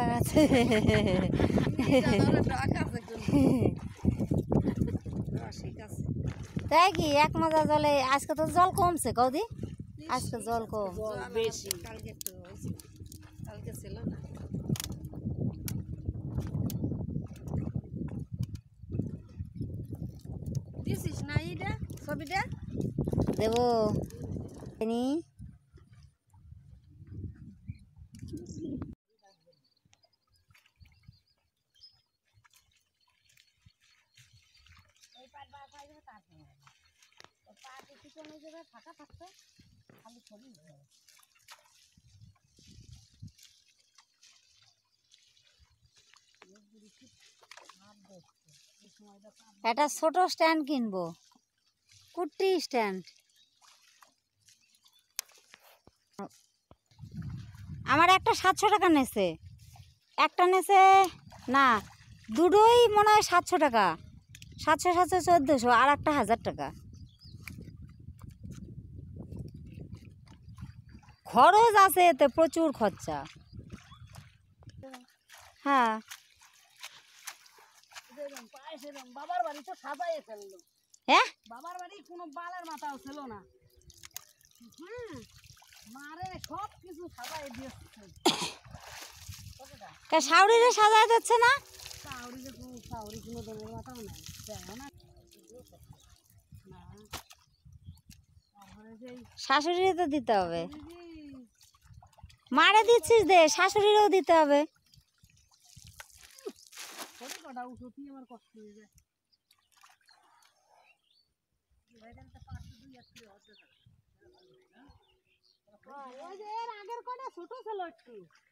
আছে তাই কি এক মজা জলে আজকে তো জল কমছে কৌদি আজকে জল কম বেশি কালকে একটু কালকে ছিল না দিছিস না এইটা ছবিটা দেবো ফাঁকা থাকতো খালি ছবি একটা ছোট স্ট্যান্ড কিনবো কুট্টি স্ট্যান্ড আমার একটা 700 টাকা নেছে একটা নেছে না দুটোই মনে হয় 700 টাকা 700 700 1400 আর একটা 1000 টাকা খরচ আছে এতে প্রচুর খরচা হ্যাঁ বাবার বাড়ি তো সাজাই ফেললো হ্যাঁ বাবার বাড়ি কোনো বালের মাথাও ছিল না মারে সব কিছু সাজাই দিয়েছে শাউরিরে সাজায় যাচ্ছে না শাউরি কোনো দলের মাথাও নাই না শাশুড়িরে তো দিতে হবে মারে দিচ্ছিস দে শাশুড়িরও দিতে হবে আমার কষ্ট হয়ে যায় আগের কটা ছোট ছিল একটু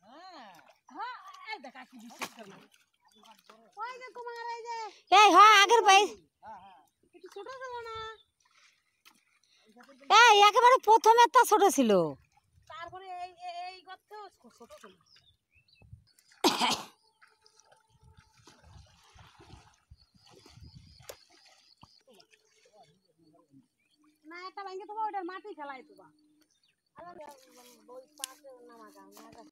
দেখা কি বিশ্বাস করলাম ওই যে তোমার এই যে এই হ্যাঁ আগের পাই একটু ছোট ছিল না এই একেবারে প্রথমেরটা ছোট ছিল তারপরে এই এই গর্তে ছোট ছিল না একটা ভাঙে তোমার ওটার মাটি খেলাই তোমার আবার ওই পাশে নামা গান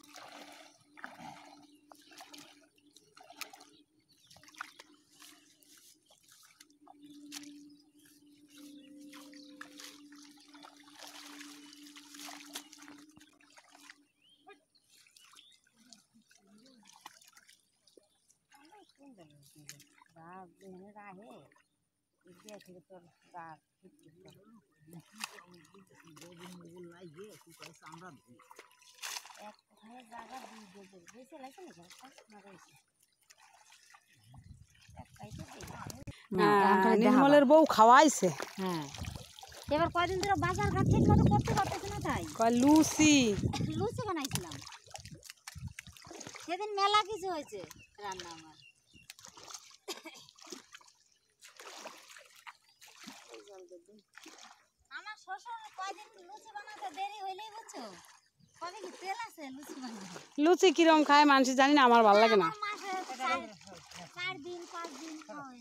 নির্মলের বউ খাওয়াইছে হ্যাঁ এবার কয়দিন ধরে বাজার ঘাট ঠিক মতো করতে পারতেছে না তাই লুচি লুচি বানাইছিলাম সেদিন মেলা কিছু হয়েছে রান্না আমার শ্বশুর কয়দিন লুচি বানাতে দেরি হইলেই বুঝছো কবে কি তেল আছে লুচি বানাতে লুচি কিরম খায় মানুষ জানি না আমার ভালো লাগে না মাসে 4 দিন 5 দিন খাওয়াই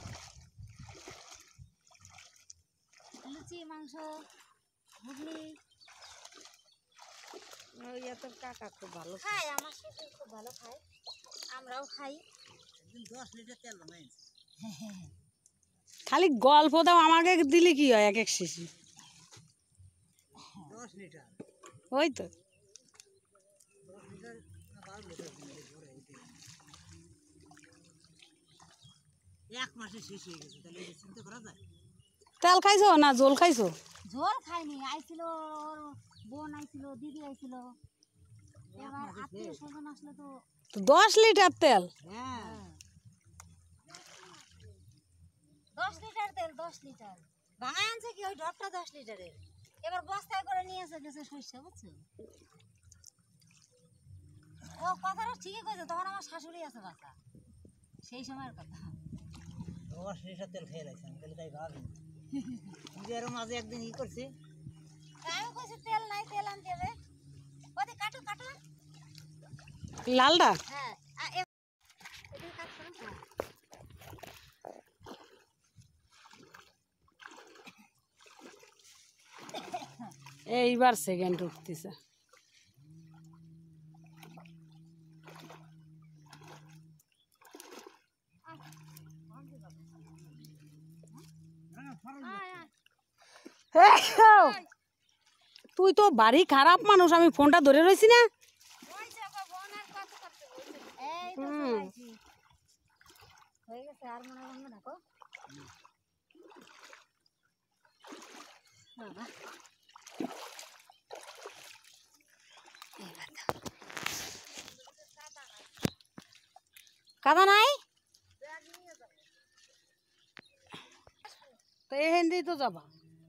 লুচি মাংস ঘুগনি ওই এত কাকা খুব ভালো খায় আমার শ্বশুর খুব ভালো খায় আমরাও খাই 10 লিটার তেল বানাই খালি গল্প দাও আমাকে দিলে কি হয় এক এক শিশি 10 লিটার ওই তো 10 লিটার না 12 লিটার এক মাসে শেষ হয়ে গেছে তাহলে এটা চিন্তা করা যায় তেল খাইছো না ঝোল খাইছো ঝোল খাইনি আইছিল ওর বোন আইছিল দিদি আইছিল এবার আত্মীয় স্বজন আসলে তো 10 লিটার তেল হ্যাঁ 10 লিটার তেল 10 লিটার ভাঙায় আনছে কি ওই ডবটা 10 লিটারের এবার বস্তায় করে নিয়ে এসে গেছে সরষে বুঝছো ও কথাটা ঠিকই কইছে তখন আমার শাশুড়ি আছে বাচ্চা সেই সময়ের কথা 10 লিটার তেল খেয়ে লাইছেন তাহলে তাই ভাবি নিজের মাঝে একদিন ই করছে আমি কইছি তেল নাই তেল আনতে হবে ওদি কাটো কাটো লালডা হ্যাঁ এটা কাটছো না এইবার সেকেন্ড উঠতেছে তুই তো বাড়ি খারাপ মানুষ, আমি ফোনটা ধরে রয়েছি না। এই তো হুম। চলে আইছি। হয়ে গেছে আর মনে হয় ঢাকো বাবা। এবার দাও। কাদা নাই? তো এখান দিয়েই তো যাবা।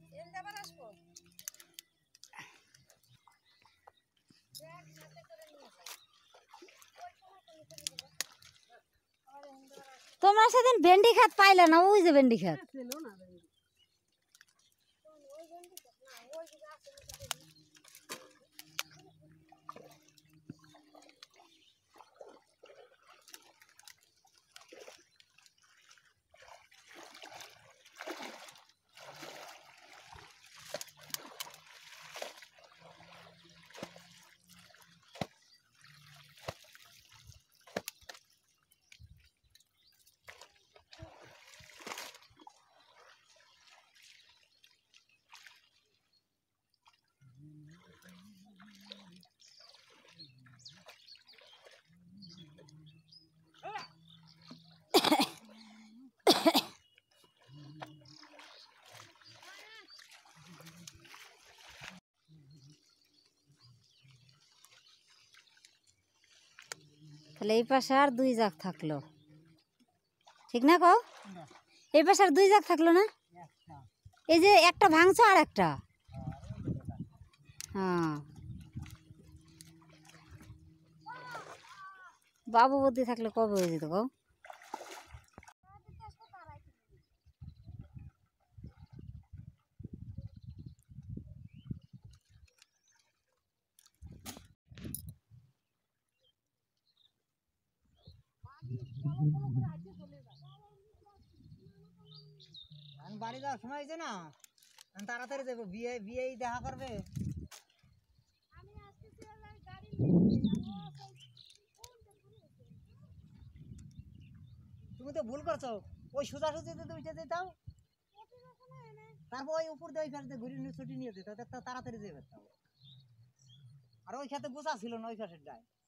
তোমরা সেদিন ভেন্ডি খাত পাইলে না, ওই যে ভেন্ডি খাত। তাহলে এই পাশে আর 2 জাগ থাকলো, ঠিক না কও? এই পাশে আর 2 জাগ থাকলো না? এই যে একটা ভাঙছো আর একটা। হ্যাঁ, বাবু বুদ্ধি থাকলে কবে হয়ে যেত কও? বাড়ি যাওয়ার সময় হয়েছে না, তাড়াতাড়ি যাবো, বিয়ে বিয়ে দেখা করবে। তুমি তো ভুল করছো, ওই সোজাসুজিতে উঠে যেতাম, তারপর ওই উপর দিয়ে ওই ফেরতে ঘুরে নিয়ে ছুটি নিয়ে যেত, তাড়াতাড়ি যেতে পারতাম। আর ওই খেতে বোঝা ছিল না ওই পাশের ডায়।